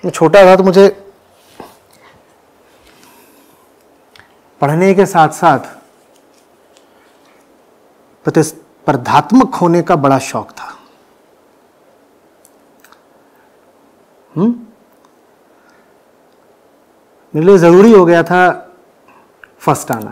मैं छोटा था तो मुझे पढ़ने के साथ साथ प्रतिस्पर्धात्मक होने का बड़ा शौक था। मेरे लिए जरूरी हो गया था फर्स्ट आना।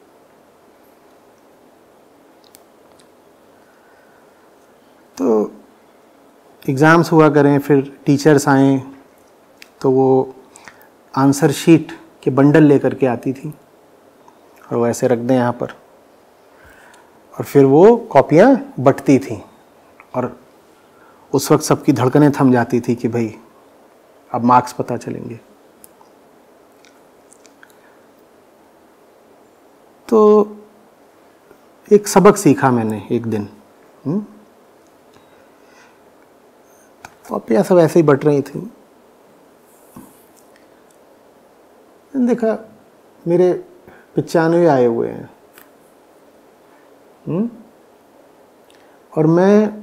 तो एग्ज़ाम्स हुआ करें, फिर टीचर्स आए तो वो आंसर शीट के बंडल लेकर के आती थी और वो ऐसे रख दें यहाँ पर, और फिर वो कॉपियाँ बंटती थी। और उस वक्त सबकी धड़कनें थम जाती थी कि भाई अब मार्क्स पता चलेंगे। तो एक सबक सीखा मैंने एक दिन। कॉपियाँ सब ऐसे ही बट रही थी। देखा मेरे 95 आए हुए हैं, और मैं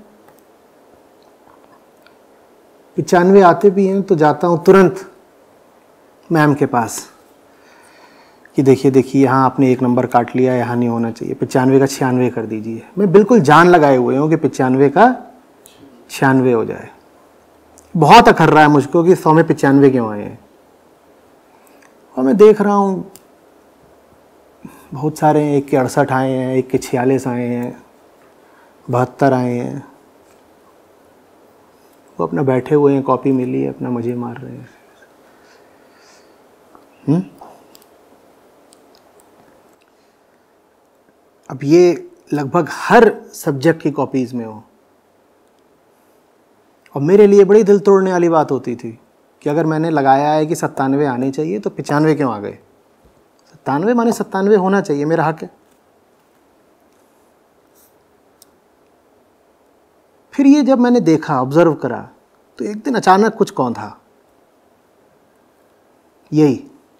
95 आते भी हैं तो जाता हूँ तुरंत मैम के पास कि देखिए देखिए यहाँ आपने एक नंबर काट लिया, यहाँ नहीं होना चाहिए, 95 का 96 कर दीजिए। मैं बिल्कुल जान लगाए हुए हूँ कि 95 का 96 हो जाए। बहुत अखर रहा है मुझको कि 100 में 95 क्यों आए हैं। और मैं देख रहा हूँ बहुत सारे हैं, एक के 68 आए हैं, एक के 46 आए हैं, 72 आए हैं। वो अपना बैठे हुए हैं, कॉपी मिली है, अपना मजे मार रहे हैं। अब ये लगभग हर सब्जेक्ट की कॉपीज में हो, और मेरे लिए बड़ी दिल तोड़ने वाली बात होती थी कि अगर मैंने लगाया है कि 97 आने चाहिए तो 95 क्यों आ गए। 97 माने 97 होना चाहिए, मेरा हक है। फिर ये जब मैंने देखा, ऑब्जर्व करा, तो एक दिन अचानक कुछ कौन था, यही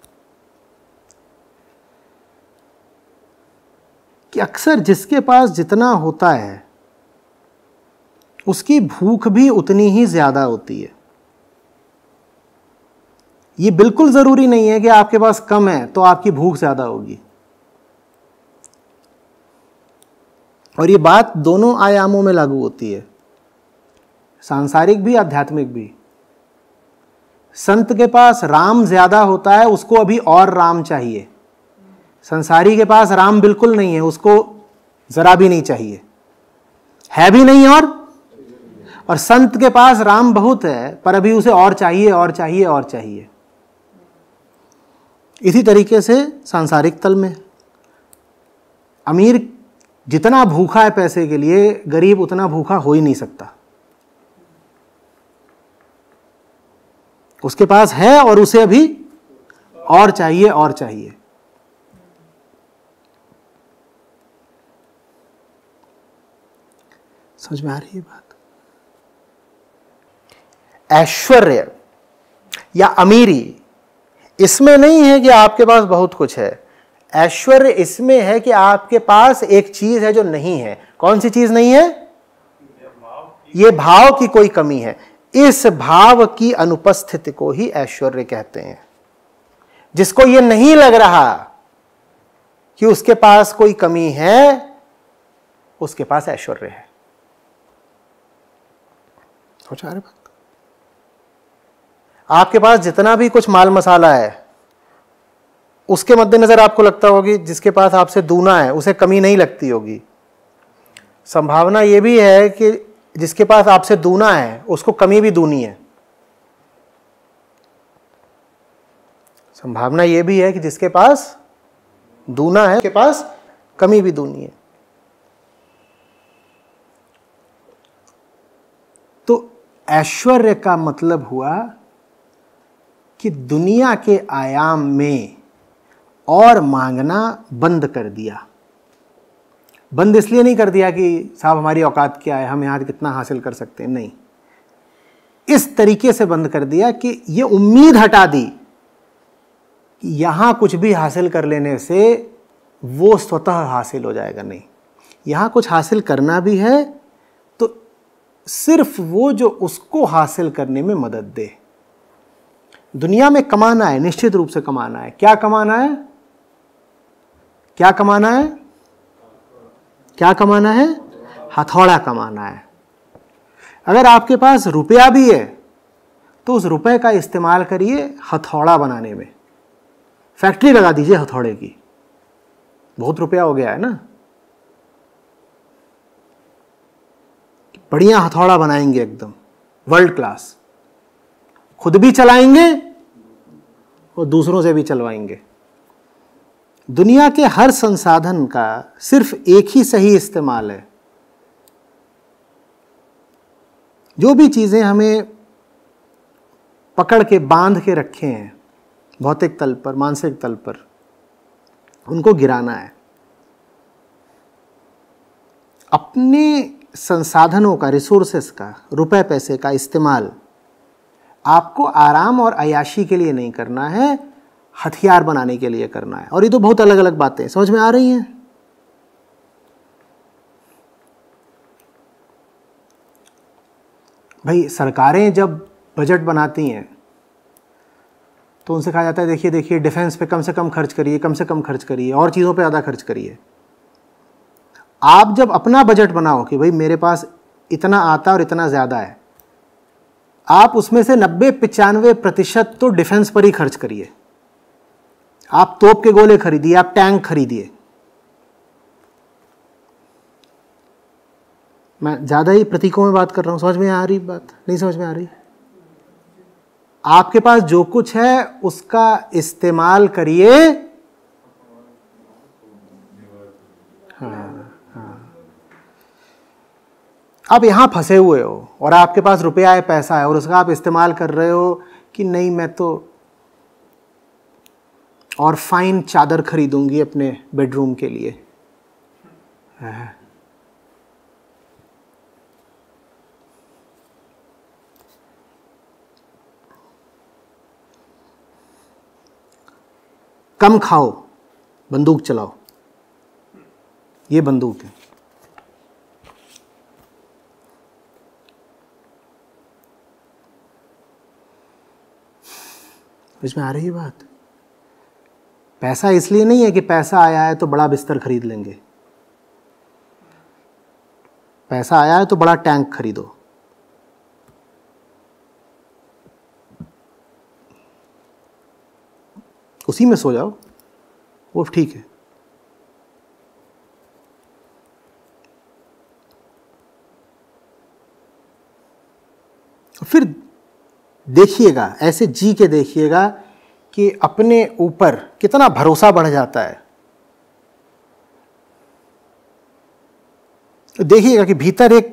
कि अक्सर जिसके पास जितना होता है उसकी भूख भी उतनी ही ज्यादा होती है। ये बिल्कुल जरूरी नहीं है कि आपके पास कम है तो आपकी भूख ज्यादा होगी। और ये बात दोनों आयामों में लागू होती है, सांसारिक भी आध्यात्मिक भी। संत के पास राम ज्यादा होता है, उसको अभी और राम चाहिए। संसारी के पास राम बिल्कुल नहीं है, उसको जरा भी नहीं चाहिए, है भी नहीं। और संत के पास राम बहुत है पर अभी उसे और चाहिए और चाहिए और चाहिए। इसी तरीके से सांसारिक तल में अमीर जितना भूखा है पैसे के लिए, गरीब उतना भूखा हो ही नहीं सकता। उसके पास है और उसे अभी और चाहिए और चाहिए। समझ में आ रही है बात? ऐश्वर्य या अमीरी इसमें नहीं है कि आपके पास बहुत कुछ है। ऐश्वर्य इसमें है कि आपके पास एक चीज है जो नहीं है। कौन सी चीज नहीं है? ये भाव की कोई कमी है। इस भाव की अनुपस्थिति को ही ऐश्वर्य कहते हैं। जिसको ये नहीं लग रहा कि उसके पास कोई कमी है, उसके पास ऐश्वर्य है। सोच रहे बात? आपके पास जितना भी कुछ माल मसाला है, उसके मद्देनजर आपको लगता होगी जिसके पास आपसे दूना है उसे कमी नहीं लगती होगी। संभावना यह भी है कि जिसके पास आपसे दूना है उसको कमी भी दूनी है। संभावना यह भी है कि जिसके पास दूना है उसके पास कमी भी दूनी है। तो ऐश्वर्य का मतलब हुआ कि दुनिया के आयाम में और मांगना बंद कर दिया। बंद इसलिए नहीं कर दिया कि साहब हमारी औकात क्या है, हम यहां कितना हासिल कर सकते हैं, नहीं। इस तरीके से बंद कर दिया कि ये उम्मीद हटा दी कि यहां कुछ भी हासिल कर लेने से वो स्वतः हासिल हो जाएगा। नहीं, यहां कुछ हासिल करना भी है तो सिर्फ वो जो उसको हासिल करने में मदद दे। दुनिया में कमाना है, निश्चित रूप से कमाना है। क्या कमाना है? क्या कमाना है? क्या कमाना है? हथौड़ा कमाना है। अगर आपके पास रुपया भी है तो उस रुपए का इस्तेमाल करिए हथौड़ा बनाने में। फैक्ट्री लगा दीजिए हथौड़े की, बहुत रुपया हो गया है ना, बढ़िया हथौड़ा बनाएंगे एकदम वर्ल्ड क्लास, खुद भी चलाएंगे और दूसरों से भी चलवाएंगे। दुनिया के हर संसाधन का सिर्फ एक ही सही इस्तेमाल है। जो भी चीजें हमें पकड़ के बांध के रखे हैं भौतिक तल पर, मानसिक तल पर, उनको गिराना है। अपने संसाधनों का, रिसोर्सेस का, रुपए पैसे का इस्तेमाल आपको आराम और अयाशी के लिए नहीं करना है, हथियार बनाने के लिए करना है। और ये तो बहुत अलग अलग बातें समझ में आ रही हैं। भाई सरकारें जब बजट बनाती हैं तो उनसे कहा जाता है देखिए देखिए डिफेंस पे कम से कम खर्च करिए, कम से कम खर्च करिए, और चीज़ों पे ज़्यादा खर्च करिए। आप जब अपना बजट बनाओ कि भाई मेरे पास इतना आता और इतना ज़्यादा है, आप उसमें से 90-95% तो डिफेंस पर ही खर्च करिए। आप तोप के गोले खरीदिए, आप टैंक खरीदिए। मैं ज़्यादा ही प्रतीकों में बात कर रहा हूँ, समझ में आ रही बात? नहीं समझ में आ रही? आपके पास जो कुछ है उसका इस्तेमाल करिए। हाँ, आप यहां फंसे हुए हो और आपके पास रुपया है, पैसा है, और उसका आप इस्तेमाल कर रहे हो कि नहीं मैं तो और फाइन चादर खरीदूंगी अपने बेडरूम के लिए। कम खाओ, बंदूक चलाओ। ये बंदूक है। समझ में आ रही है बात? पैसा इसलिए नहीं है कि पैसा आया है तो बड़ा बिस्तर खरीद लेंगे, पैसा आया है तो बड़ा टैंक खरीदो। उसी में सो जाओ, वो ठीक है। फिर देखिएगा, ऐसे जी के देखिएगा कि अपने ऊपर कितना भरोसा बढ़ जाता है। देखिएगा कि भीतर एक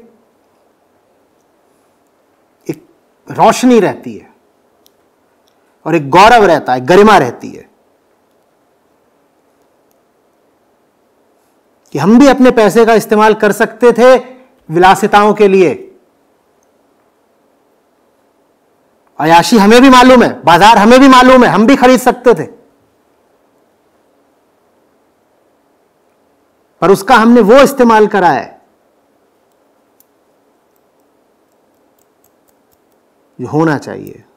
रोशनी रहती है और एक गौरव रहता है, गरिमा रहती है कि हम भी अपने पैसे का इस्तेमाल कर सकते थे विलासिताओं के लिए। अयाशी हमें भी मालूम है, बाजार हमें भी मालूम है, हम भी खरीद सकते थे, पर उसका हमने वो इस्तेमाल करा है जो होना चाहिए।